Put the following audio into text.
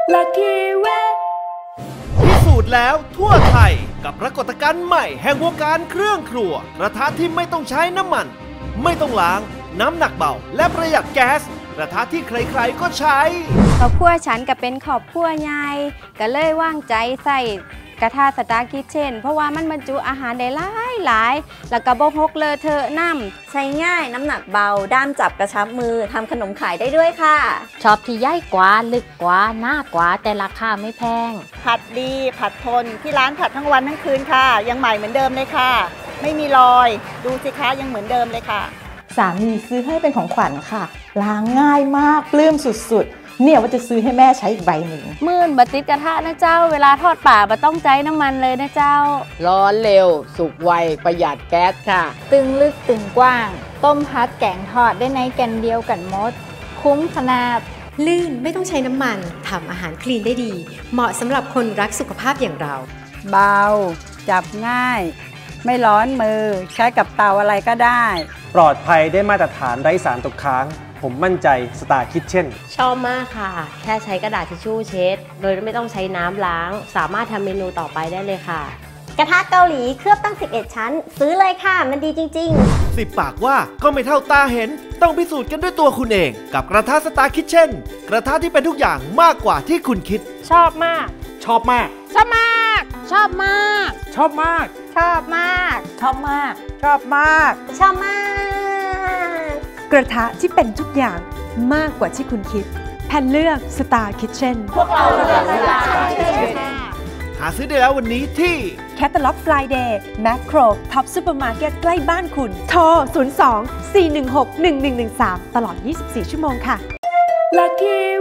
Lucky Way พิสูจน์แล้วทั่วไทยกับปรากฏการณ์ใหม่แห่งวงการเครื่องครัวกระทะที่ไม่ต้องใช้น้ำมันไม่ต้องล้างน้ำหนักเบาและประหยัดแก๊สกระทะที่ใครๆก็ใช้ครอบครัวฉันก็เป็นครอบครัวใหญ่ก็เลยว่างใจใส่กระทะสตาร์คิทเช่นเพราะว่ามันบรรจุอาหารได้หลายแล้วก็บ่พกเลอะเทอะน้ำใช้ง่ายน้ำหนักเบาด้ามจับกระชับมือทำขนมขายได้ด้วยค่ะชอบที่ใหญ่กว่าลึกกว่าหน้ากว่าแต่ราคาไม่แพงผัดดีผัดทนที่ร้านผัดทั้งวันทั้งคืนค่ะยังใหม่เหมือนเดิมเลยค่ะไม่มีรอยดูสิคะยังเหมือนเดิมเลยค่ะสามีซื้อให้เป็นของขวัญค่ะล้างง่ายมากปลื้มสุดๆเนี่ยว่าจะซื้อให้แม่ใช้อีกใบหนึ่งมื่นบะติดกระทะนะเจ้าเวลาทอดป่าบะต้องใจน้ำมันเลยนะเจ้าร้อนเร็วสุกไวประหยัดแก๊สค่ะตึงลึกตึงกว้างต้มพัดแกงทอดได้ในแกนเดียวกันหมดคุ้มขนาดลื่นไม่ต้องใช้น้ำมันทำอาหารคลีนได้ดีเหมาะสำหรับคนรักสุขภาพอย่างเราเบาจับง่ายไม่ร้อนมือใช้กับเตาอะไรก็ได้ปลอดภัยได้มาตรฐานไร้สารตกค้างผมมั่นใจสตาร์คิทเช่นชอบมากค่ะแค่ใช้กระดาษทิชชู่เช็ดโดยไม่ต้องใช้น้ำล้างสามารถทำเมนูต่อไปได้เลยค่ะกระทะเกาหลีเคลือบตั้ง11ชั้นซื้อเลยค่ะมันดีจริงๆ10 ปากว่าก็ไม่เท่าตาเห็นต้องพิสูจน์กันด้วยตัวคุณเองกับกระทะสตาร์คิทเช่นกระทะที่เป็นทุกอย่างมากกว่าที่คุณคิดชอบมากชอบมากชอบมากชอบมากชอบมากชอบมากชอบมากชอบมากชอบมากกระทะที่เป็นทุกอย่างมากกว่าที่คุณคิดแผ่นเลือก Star Kitchen พวกเราเลือก Star Kitchen หาซื้อได้แล้ววันนี้ที่ Catalog Friday Macro Top Supermarket ใกล้บ้านคุณโทร 02 416 1113 ตลอด 24 ชั่วโมงค่ะ Lucky